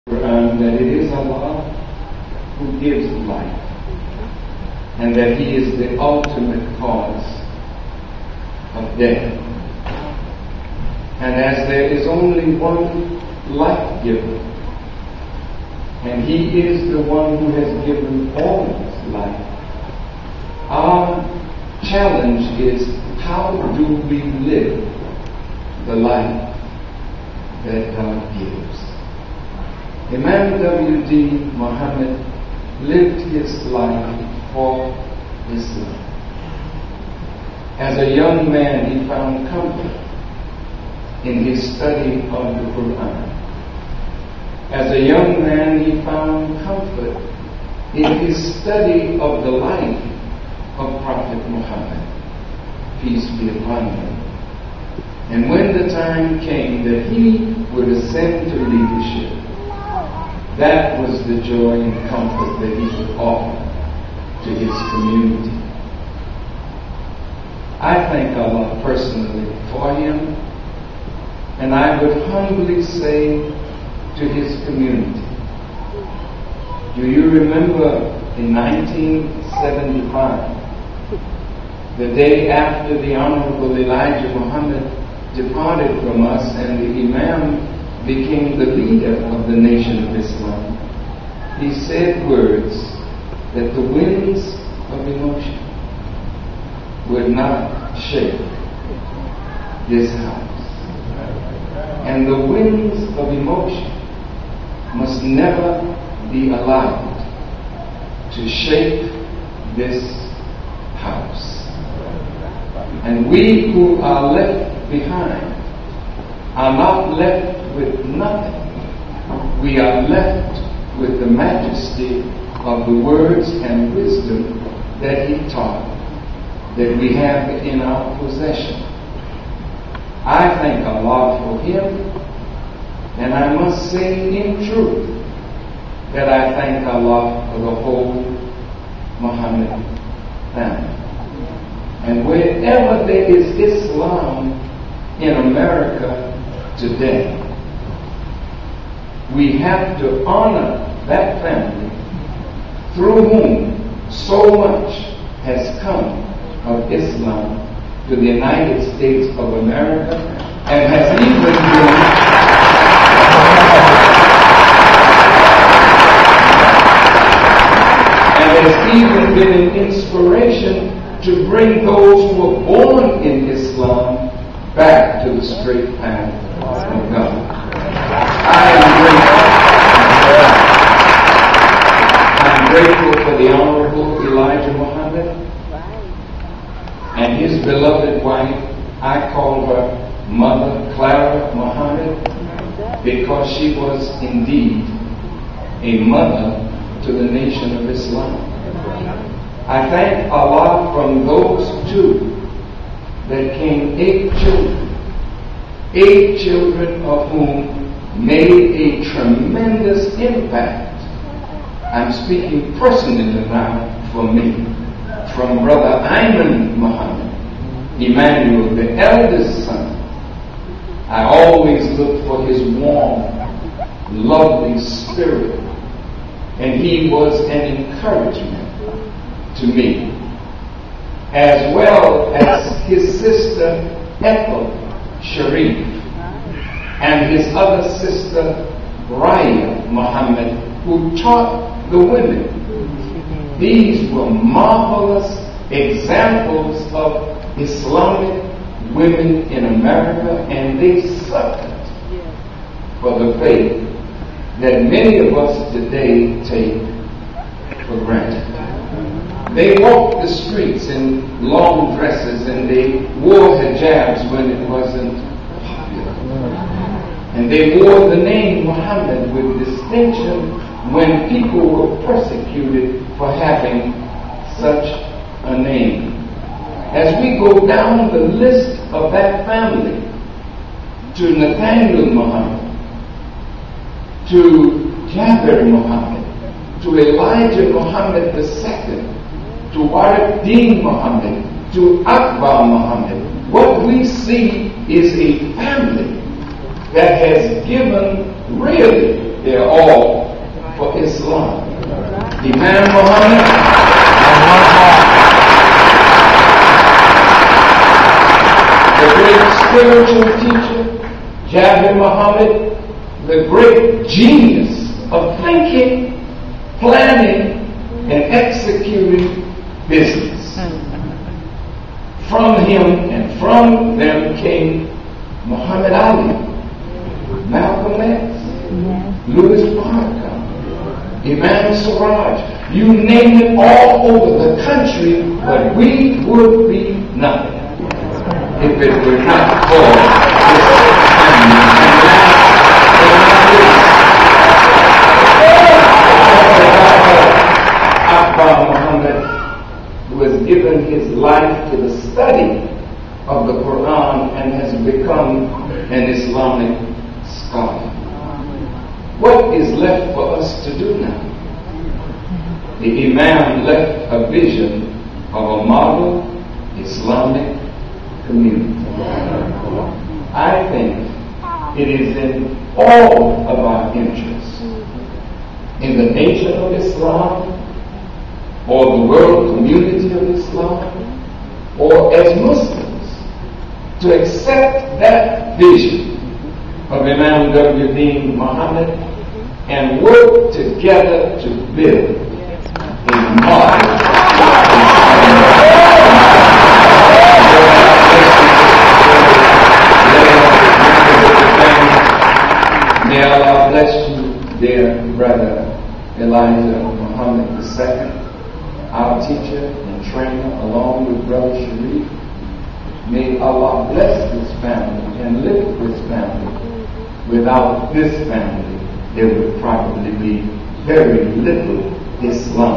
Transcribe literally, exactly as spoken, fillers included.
Um, that it is Allah who gives life, and that He is the ultimate cause of death. And as there is only one life giver, and He is the one who has given all life, our challenge is, how do we live the life that God gives? Imam W D Mohammed lived his life for Islam. As a young man, he found comfort in his study of the Quran. As a young man, he found comfort in his study of the life of Prophet Muhammad, peace be upon him. And when the time came that he would ascend to leadership, that was the joy and comfort that he would offer to his community. I thank Allah personally for him, and I would humbly say to his community, do you remember in nineteen seventy-five, the day after the Honorable Elijah Muhammad departed from us and the Imam became the leader of the nation of Islam, he said words that the winds of emotion would not shake this house. And the winds of emotion must never be allowed to shake this house. And we who are left behind are not left with nothing. We are left with the majesty of the words and wisdom that he taught, that we have in our possession. I thank Allah for him, and I must say in truth that I thank Allah for the whole Muhammad family. And wherever there is Islam in America today, we have to honor that family through whom so much has come of Islam to the United States of America, and has even been and has even been an inspiration to bring those who were born in Islam back to the straight path of God. I am grateful. I'm grateful for the Honorable Elijah Muhammad and his beloved wife. I call her Mother Clara Muhammad because she was indeed a mother to the nation of Islam. I thank Allah from those two that came eight children, eight children of whom made a tremendous impact. I'm speaking personally now for me, from Brother Imam Muhammad, Emmanuel, the eldest son. I always look for his warm, lovely spirit, and he was an encouragement to me, as well as his sister Ethel Sharif and his other sister Raya Muhammad, who taught the women. These were marvelous examples of Islamic women in America, and they suffered for the faith that many of us today take for granted. They walked the streets in long dresses, and they wore hijabs when it wasn't popular. And they wore the name Muhammad with distinction when people were persecuted for having such a name. As we go down the list of that family, to Nathaniel Muhammad, to Jabir Muhammad, to Elijah Muhammad the second, to Warid Muhammad, to Akbar Muhammad, what we see is a family that has given really They're all for Islam. Imam Muhammad, the great spiritual teacher, Jabir Muhammad, the great genius of thinking, planning, and executing business. From him and from them came Muhammad Ali, Malcolm X, Louis Farrakhan, Imam Siraj, you name it, all over the country, but we would be nothing if it were not for this family. And last, Akbar Muhammad, who has given his life to the study of the Quran and has become an Islamic scholar. What is left for us to do now? The Imam left a vision of a model Islamic community. I think it is in all of our interests, in the nation of Islam, or the world community of Islam, or as Muslims, to accept that vision of Imam W D Mohammed and work together to build a model. May Allah bless you, dear brother Elijah Muhammad the Second, our teacher and trainer, along with Brother Sharif. May Allah bless this family and live this family. Without this family, there would probably be very little Islam.